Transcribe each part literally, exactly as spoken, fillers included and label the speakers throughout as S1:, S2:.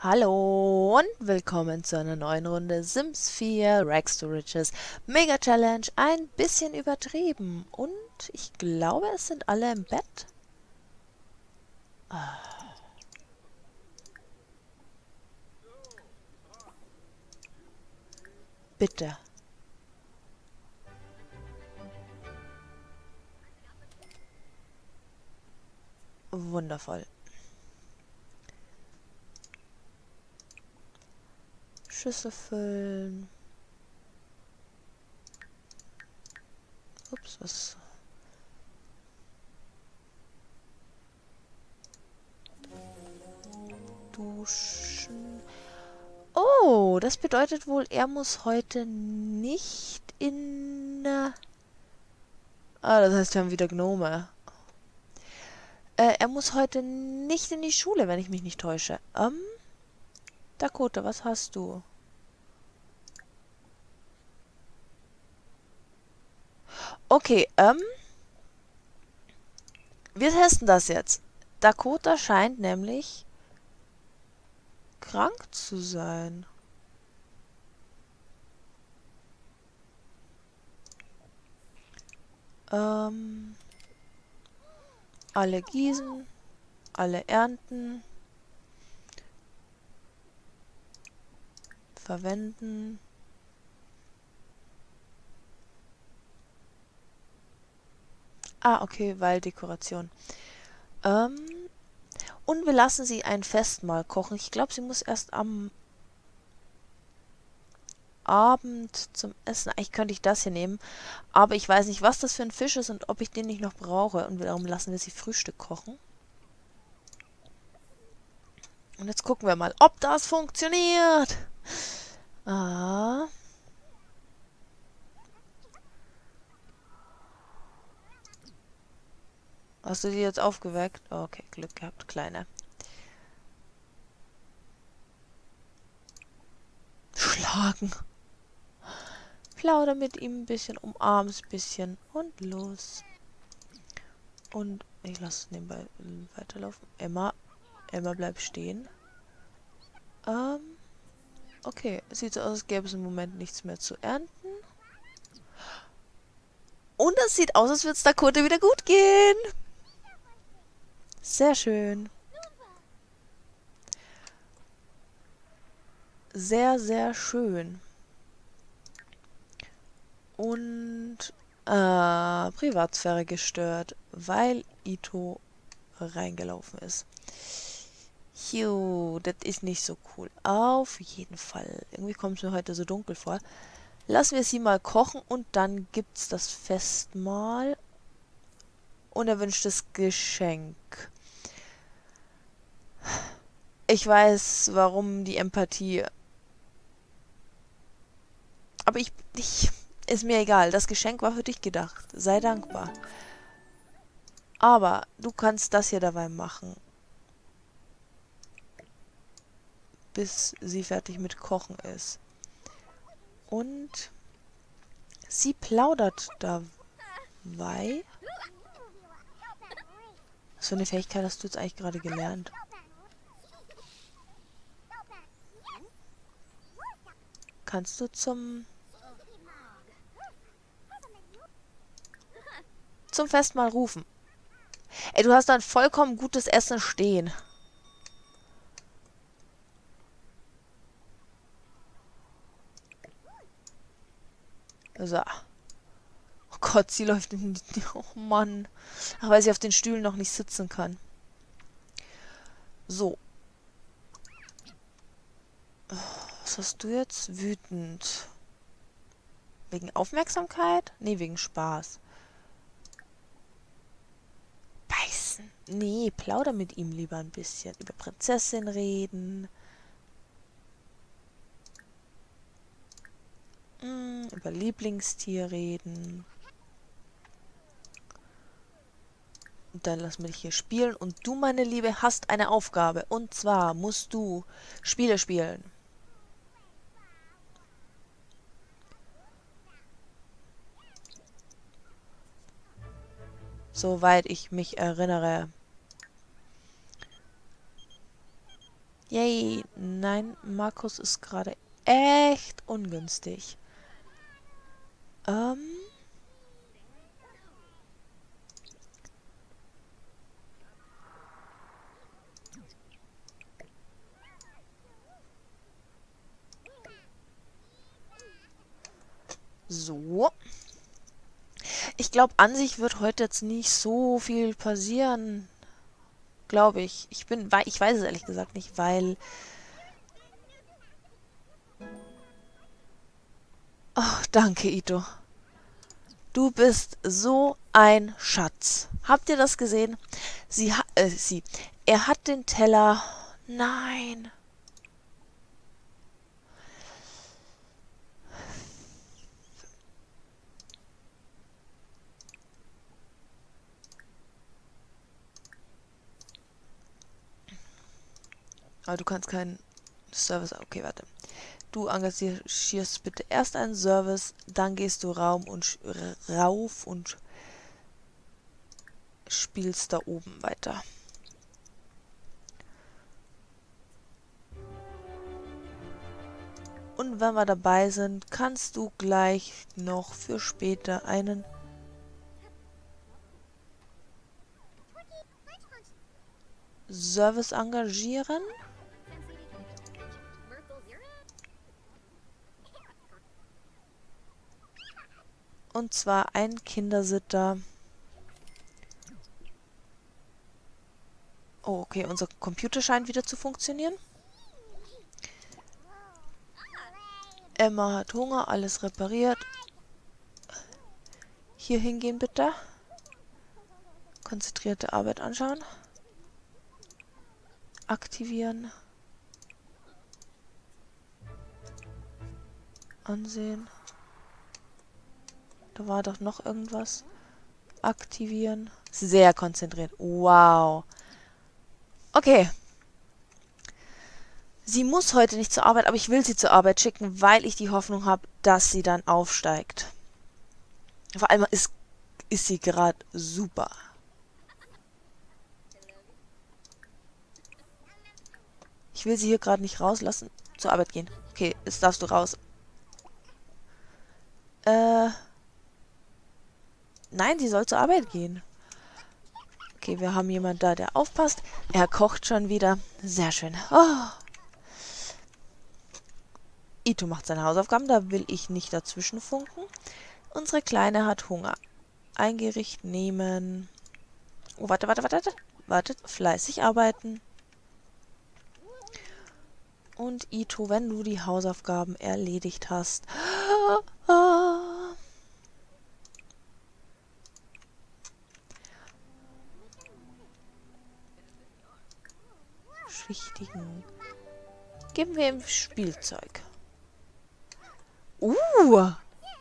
S1: Hallo und willkommen zu einer neuen Runde Sims vier Rags to Riches Mega Challenge. Ein bisschen übertrieben und ich glaube, es sind alle im Bett. Ah, bitte. Wundervoll. Schüssel füllen. Ups, was? Duschen. Oh, das bedeutet wohl, er muss heute nicht in... äh, Ah, das heißt, wir haben wieder Gnome. Äh, er muss heute nicht in die Schule, wenn ich mich nicht täusche. Ähm, Dakota, was hast du? Okay, ähm, wir testen das jetzt. Dakota scheint nämlich krank zu sein. Ähm, alle gießen, alle ernten, verwenden. Ah, okay, Walddekoration. Ähm, und wir lassen sie ein Festmahl kochen. Ich glaube, sie muss erst am Abend zum Essen. Eigentlich könnte ich das hier nehmen, aber ich weiß nicht, was das für ein Fisch ist und ob ich den nicht noch brauche. Und darum lassen wir sie Frühstück kochen. Und jetzt gucken wir mal, ob das funktioniert. Ah. Hast du die jetzt aufgeweckt? Okay, Glück gehabt, Kleine. Schlagen. Plauder mit ihm ein bisschen, umarm's ein bisschen und los. Und ich lasse es nebenbei weiterlaufen. Emma, Emma bleibt stehen. Ähm, okay. Sieht so aus, als gäbe es im Moment nichts mehr zu ernten. Und es sieht aus, als würde es Dakota wieder gut gehen. Sehr schön. Sehr, sehr schön. Und äh, Privatsphäre gestört, weil Ito reingelaufen ist. Jo, das ist nicht so cool. Auf jeden Fall. Irgendwie kommt es mir heute so dunkel vor. Lassen wir sie mal kochen und dann gibt's das Festmahl. Und erwünschtes Geschenk. Ich weiß, warum die Empathie. Aber ich, ich. Ist mir egal. Das Geschenk war für dich gedacht. Sei dankbar. Aber du kannst das hier dabei machen. Bis sie fertig mit Kochen ist. Und sie plaudert dabei. Was für eine Fähigkeit hast du jetzt eigentlich gerade gelernt? Kannst du zum zum Festmahl rufen? Ey, du hast da ein vollkommen gutes Essen stehen. So. Oh Gott, sie läuft in die... Oh Mann. Ach, weil sie auf den Stühlen noch nicht sitzen kann. So. Was hast du jetzt? Wütend. Wegen Aufmerksamkeit? Nee, wegen Spaß. Beißen. Nee, plauder mit ihm lieber ein bisschen. Über Prinzessin reden. Hm, über Lieblingstier reden. Und dann lass mich hier spielen. Und du, meine Liebe, hast eine Aufgabe. Und zwar musst du Spiele spielen. Soweit ich mich erinnere. Yay. Nein, Markus ist gerade echt ungünstig. Ähm... So. Ich glaube, an sich wird heute jetzt nicht so viel passieren. Glaube ich. Ich bin, weil ich weiß es ehrlich gesagt nicht, weil... Oh, danke, Ito. Du bist so ein Schatz. Habt ihr das gesehen? Sie hat, äh, sie. Er hat den Teller... Nein. Aber du kannst keinen Service... Okay, warte. Du engagierst bitte erst einen Service, dann gehst du Raum und rauf und spielst da oben weiter. Und wenn wir dabei sind, kannst du gleich noch für später einen Service engagieren. Und zwar ein Kindersitter. Oh, okay, unser Computer scheint wieder zu funktionieren. Emma hat Hunger, alles repariert. Hier hingehen bitte. Konzentrierte Arbeit anschauen. Aktivieren. Ansehen. Da war doch noch irgendwas. Aktivieren. Sehr konzentriert. Wow. Okay. Sie muss heute nicht zur Arbeit, aber ich will sie zur Arbeit schicken, weil ich die Hoffnung habe, dass sie dann aufsteigt. Vor allem ist, ist sie gerade super. Ich will sie hier gerade nicht rauslassen. Zur Arbeit gehen. Okay, jetzt darfst du raus. Äh... Nein, sie soll zur Arbeit gehen. Okay, wir haben jemanden da, der aufpasst. Er kocht schon wieder. Sehr schön. Oh. Ito macht seine Hausaufgaben, da will ich nicht dazwischen funken. Unsere Kleine hat Hunger. Ein Gericht nehmen. Oh, warte, warte, warte. Wartet, fleißig arbeiten. Und Ito, wenn du die Hausaufgaben erledigt hast. Schwichtigen. Geben wir ihm Spielzeug. Uh!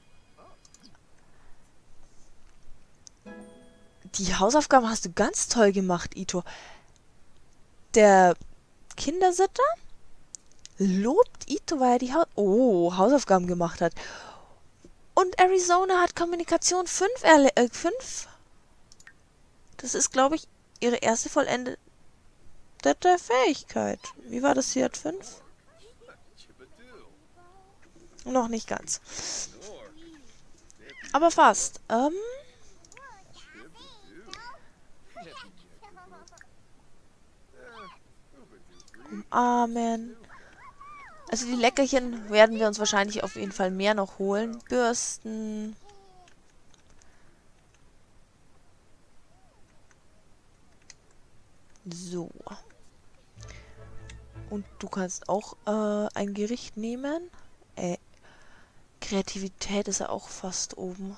S1: Die Hausaufgaben hast du ganz toll gemacht, Ito. Der Kindersitter lobt Ito, weil er die ha oh, Hausaufgaben gemacht hat. Und Arizona hat Kommunikation fünf. Äh, fünf. Das ist, glaube ich, ihre erste vollendete Fähigkeit. Wie war das? Sie hat fünf? Noch nicht ganz. Aber fast. Ähm... Umarmen. Also die Leckerchen werden wir uns wahrscheinlich auf jeden Fall mehr noch holen. Bürsten. So. Und du kannst auch äh, ein Gericht nehmen. Äh, Kreativität ist ja auch fast oben.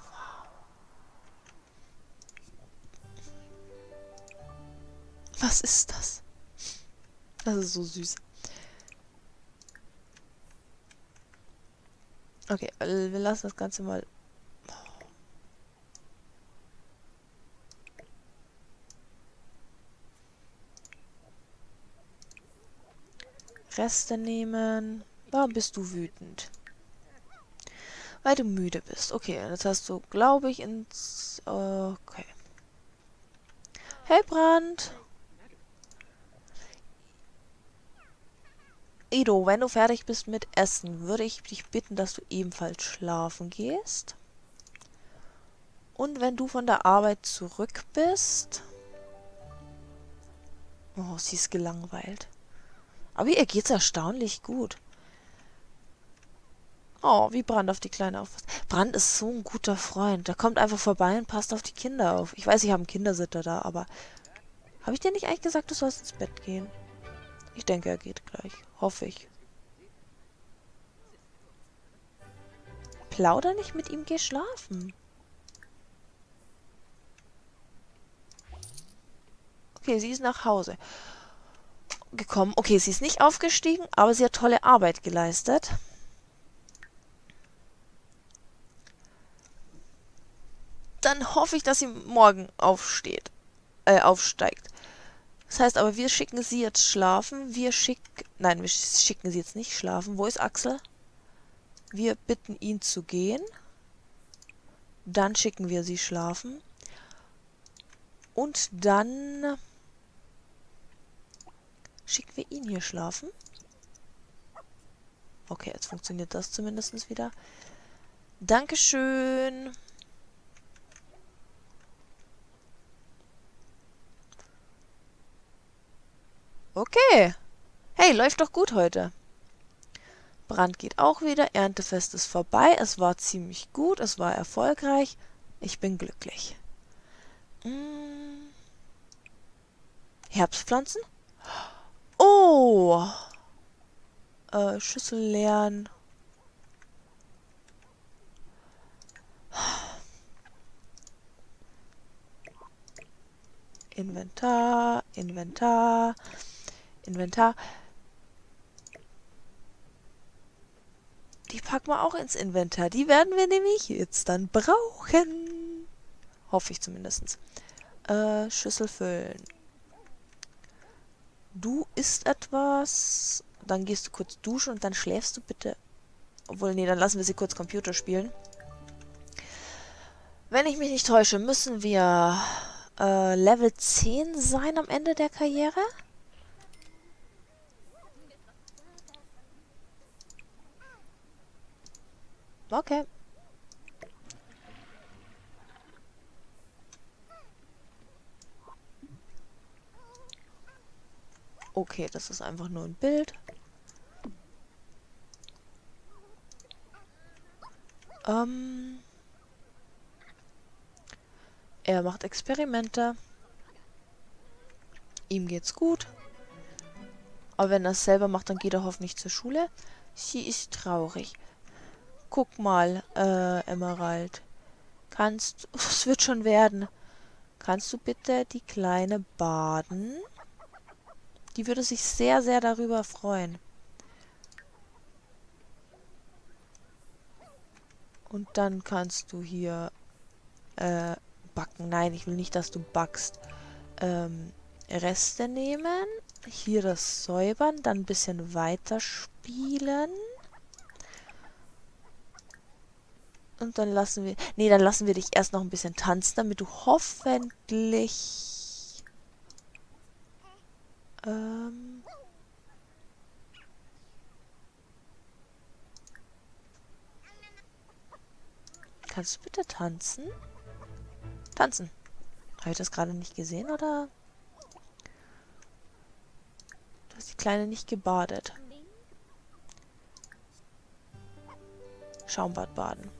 S1: Was ist das? Das ist so süß. Okay, wir lassen das Ganze mal... Reste nehmen. Warum bist du wütend? Weil du müde bist. Okay, jetzt hast du, glaube ich, ins... Okay. Hey, Brand! Ido, wenn du fertig bist mit Essen, würde ich dich bitten, dass du ebenfalls schlafen gehst. Und wenn du von der Arbeit zurück bist... Oh, sie ist gelangweilt. Aber ihr geht's erstaunlich gut. Oh, wie Brand auf die Kleine aufpasst. Brand ist so ein guter Freund. Der kommt einfach vorbei und passt auf die Kinder auf. Ich weiß, ich habe einen Kindersitter da, aber... Habe ich dir nicht eigentlich gesagt, du sollst ins Bett gehen? Ich denke, er geht gleich. Hoffe ich. Plauder nicht mit ihm, geh schlafen. Okay, sie ist nach Hause gekommen. Okay, sie ist nicht aufgestiegen, aber sie hat tolle Arbeit geleistet. Dann hoffe ich, dass sie morgen aufsteht. Äh, aufsteigt. Das heißt aber, wir schicken sie jetzt schlafen. Wir schicken... Nein, wir schicken sie jetzt nicht schlafen. Wo ist Axel? Wir bitten ihn zu gehen. Dann schicken wir sie schlafen. Und dann... Schicken wir ihn hier schlafen. Okay, jetzt funktioniert das zumindest wieder. Dankeschön. Okay. Hey, läuft doch gut heute. Brand geht auch wieder. Erntefest ist vorbei. Es war ziemlich gut. Es war erfolgreich. Ich bin glücklich. Hm. Herbstpflanzen? Oh! Äh, Schüssel leeren. Inventar, Inventar, Inventar. Die packen wir auch ins Inventar. Die werden wir nämlich jetzt dann brauchen. Hoffe ich zumindest. Äh, Schüssel füllen. Du isst etwas. Dann gehst du kurz duschen und dann schläfst du bitte. Obwohl, nee, dann lassen wir sie kurz Computer spielen. Wenn ich mich nicht täusche, müssen wir äh, Level zehn sein am Ende der Karriere. Okay. Okay, das ist einfach nur ein Bild. Ähm... Er macht Experimente. Ihm geht's gut. Aber wenn er es selber macht, dann geht er hoffentlich zur Schule. Sie ist traurig. Guck mal, äh, Emerald. Kannst... Es wird schon werden. Kannst du bitte die Kleine baden? Die würde sich sehr, sehr darüber freuen. Und dann kannst du hier, äh, backen. Nein, ich will nicht, dass du backst. Ähm, Reste nehmen. Hier das säubern. Dann ein bisschen weiterspielen. Und dann lassen wir... Nee, dann lassen wir dich erst noch ein bisschen tanzen, damit du hoffentlich... Ähm... Kannst du bitte tanzen? Tanzen. Habe ich das gerade nicht gesehen, oder? Du hast die Kleine nicht gebadet. Schaumbad baden.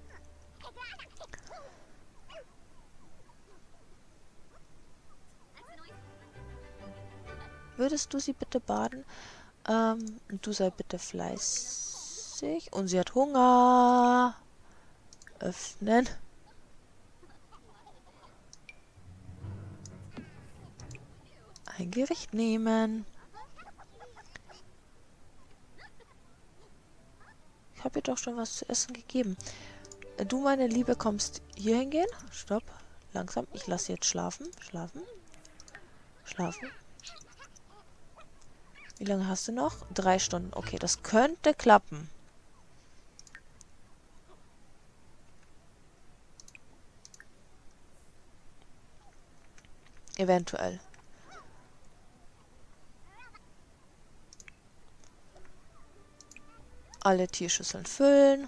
S1: Würdest du sie bitte baden? Ähm, und du sei bitte fleißig. Und sie hat Hunger. Öffnen. Ein Gericht nehmen. Ich habe ihr doch schon was zu essen gegeben. Du, meine Liebe, kommst hier hingehen. Stopp. Langsam. Ich lasse sie jetzt schlafen. Schlafen. Schlafen. Wie lange hast du noch? Drei Stunden. Okay, das könnte klappen. Eventuell. Alle Tierschüsseln füllen.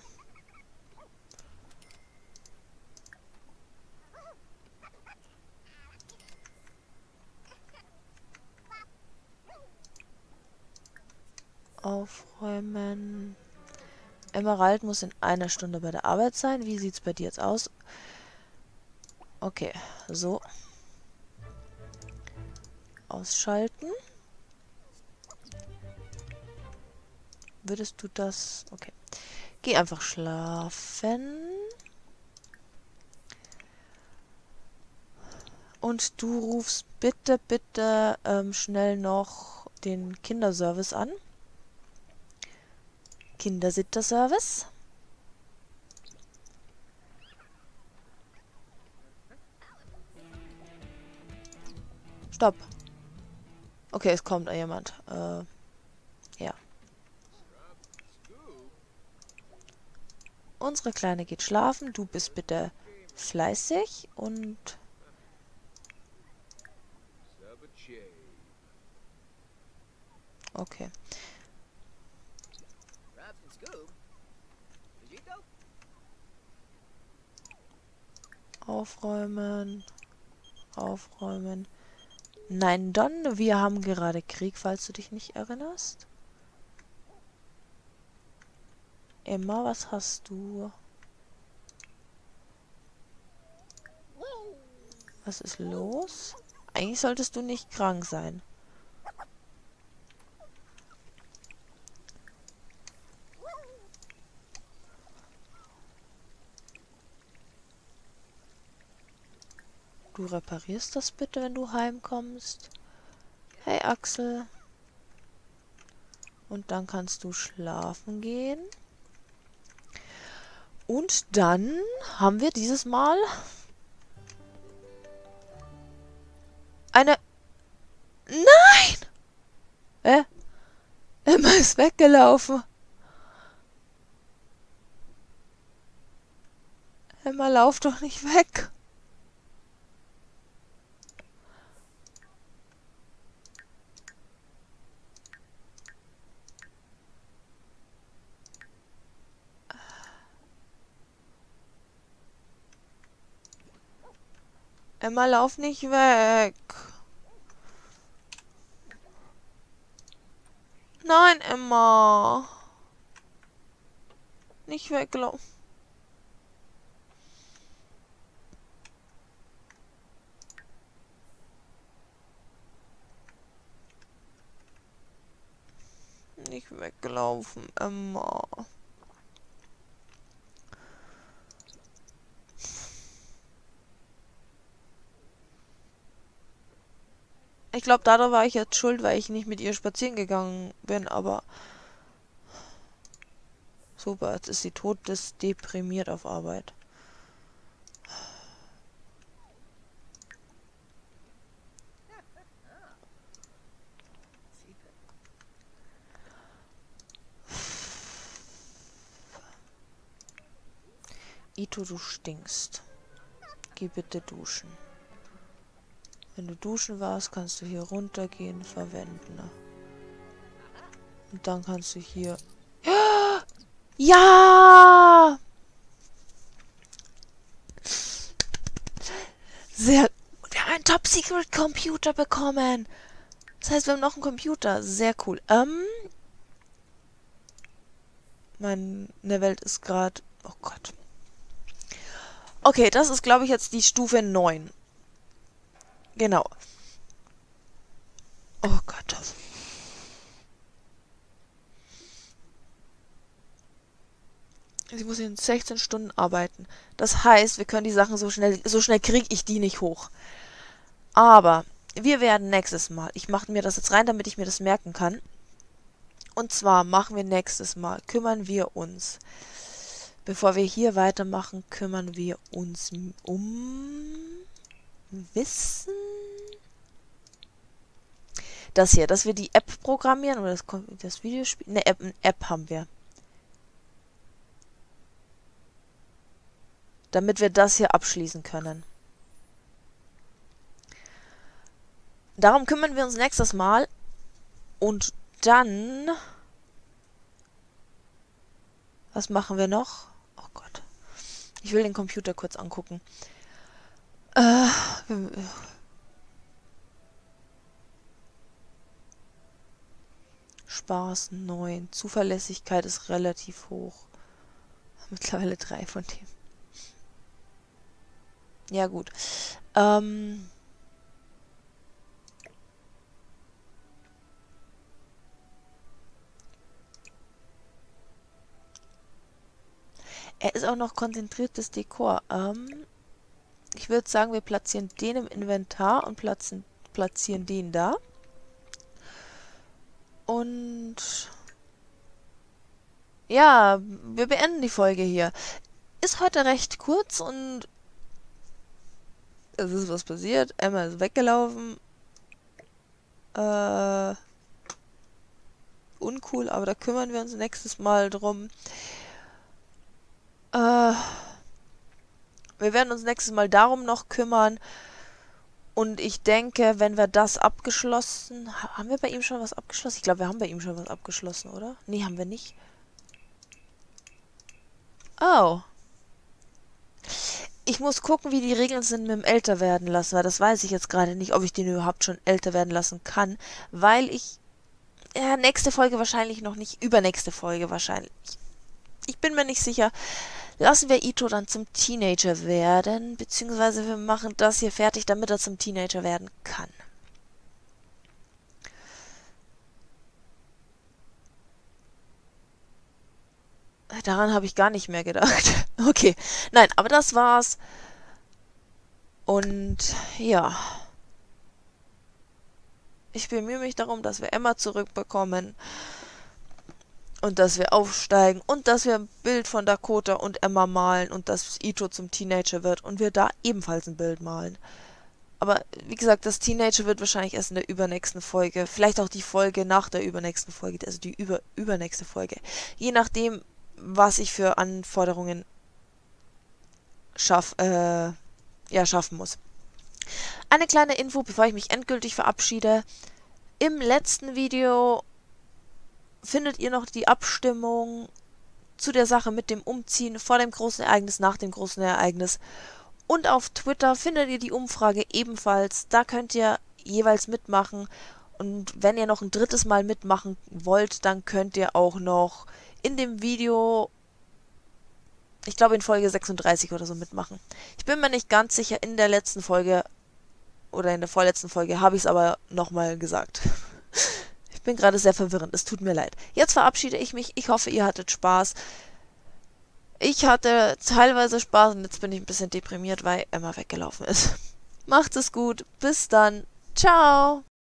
S1: Aufräumen. Emerald muss in einer Stunde bei der Arbeit sein. Wie sieht es bei dir jetzt aus? Okay, so. Ausschalten. Würdest du das... Okay. Geh einfach schlafen. Und du rufst bitte, bitte ähm, schnell noch den Kinderservice an. Kindersitterservice. Stopp. Okay, es kommt jemand. Äh, ja. Unsere Kleine geht schlafen. Du bist bitte fleißig und... Okay. Aufräumen. Aufräumen. Nein, Don, wir haben gerade Krieg, falls du dich nicht erinnerst. Emma, was hast du? Was ist los? Eigentlich solltest du nicht krank sein. Du reparierst das bitte, wenn du heimkommst. Hey Axel. Und dann kannst du schlafen gehen. Und dann haben wir dieses Mal eine... Nein! Äh? Emma ist weggelaufen. Emma, lauf doch nicht weg. Emma, lauf nicht weg. Nein, Emma. Nicht weglaufen. Nicht weglaufen, Emma. Ich glaube, da war ich jetzt schuld, weil ich nicht mit ihr spazieren gegangen bin, aber... Super, jetzt ist sie tot, das deprimiert auf Arbeit. Ito, du stinkst. Geh bitte duschen. Wenn du duschen warst, kannst du hier runtergehen, verwenden. Und dann kannst du hier... Ja! Sehr... Wir haben einen Top-Secret-Computer bekommen. Das heißt, wir haben noch einen Computer. Sehr cool. Ähm... Meine Welt ist gerade... Oh Gott. Okay, das ist, glaube ich, jetzt die Stufe neun. Genau. Oh Gott. Sie muss in sechzehn Stunden arbeiten. Das heißt, wir können die Sachen so schnell... So schnell kriege ich die nicht hoch. Aber wir werden nächstes Mal... Ich mache mir das jetzt rein, damit ich mir das merken kann. Und zwar machen wir nächstes Mal... Kümmern wir uns... Bevor wir hier weitermachen, kümmern wir uns um... Wissen... Das hier, dass wir die App programmieren oder das, das Videospiel... Ne, App, eine App haben wir. Damit wir das hier abschließen können. Darum kümmern wir uns nächstes Mal. Und dann... Was machen wir noch? Oh Gott. Ich will den Computer kurz angucken. Äh, Spaß neun. Zuverlässigkeit ist relativ hoch. Mittlerweile drei von dem. Ja, gut. Ähm. Er ist auch noch konzentriertes Dekor. Ähm, ich würde sagen, wir platzieren den im Inventar und platzen, platzieren den da. Und ja, wir beenden die Folge hier. Ist heute recht kurz und es ist was passiert. Emma ist weggelaufen. Äh, uncool, aber da kümmern wir uns nächstes Mal drum. Äh, wir werden uns nächstes Mal darum noch kümmern. Und ich denke, wenn wir das abgeschlossen... Haben wir bei ihm schon was abgeschlossen? Ich glaube, wir haben bei ihm schon was abgeschlossen, oder? Nee, haben wir nicht. Oh. Ich muss gucken, wie die Regeln sind mit dem älter werden lassen, weil das weiß ich jetzt gerade nicht, ob ich den überhaupt schon älter werden lassen kann, weil ich... Ja, nächste Folge wahrscheinlich noch nicht, übernächste Folge wahrscheinlich. Ich bin mir nicht sicher. Lassen wir Ito dann zum Teenager werden, beziehungsweise wir machen das hier fertig, damit er zum Teenager werden kann. Daran habe ich gar nicht mehr gedacht. Okay, nein, aber das war's. Und ja, ich bemühe mich darum, dass wir Emma zurückbekommen. Und dass wir aufsteigen und dass wir ein Bild von Dakota und Emma malen und dass Ito zum Teenager wird und wir da ebenfalls ein Bild malen. Aber wie gesagt, das Teenager wird wahrscheinlich erst in der übernächsten Folge, vielleicht auch die Folge nach der übernächsten Folge, also die über, übernächste Folge. Je nachdem, was ich für Anforderungen schaff, äh, ja, schaffen muss. Eine kleine Info, bevor ich mich endgültig verabschiede. Im letzten Video findet ihr noch die Abstimmung zu der Sache mit dem Umziehen vor dem großen Ereignis, nach dem großen Ereignis. Und auf Twitter findet ihr die Umfrage ebenfalls. Da könnt ihr jeweils mitmachen. Und wenn ihr noch ein drittes Mal mitmachen wollt, dann könnt ihr auch noch in dem Video, ich glaube in Folge sechsunddreißig oder so, mitmachen. Ich bin mir nicht ganz sicher, in der letzten Folge oder in der vorletzten Folge habe ich es aber nochmal gesagt. Ich bin gerade sehr verwirrend, es tut mir leid. Jetzt verabschiede ich mich. Ich hoffe, ihr hattet Spaß. Ich hatte teilweise Spaß und jetzt bin ich ein bisschen deprimiert, weil Emma weggelaufen ist. Macht es gut. Bis dann. Ciao.